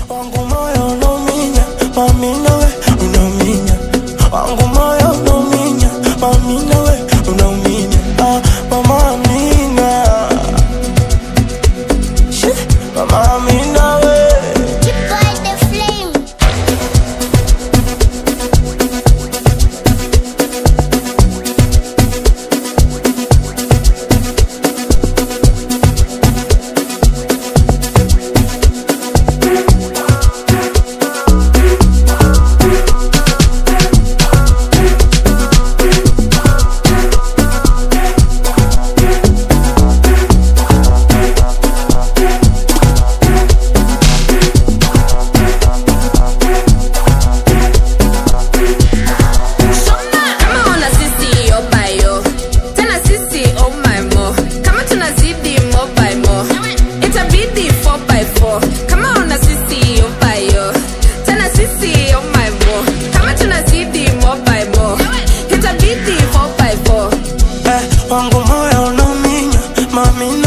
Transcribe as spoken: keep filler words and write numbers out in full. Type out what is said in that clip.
Wangu moyo unominya, mami nawe unominya. Wangu moyo unominya, mami nawe unominya. Ah, mama Amina, shit, mama Amina we. Keep by the flame. Wangu moyo unominya, mami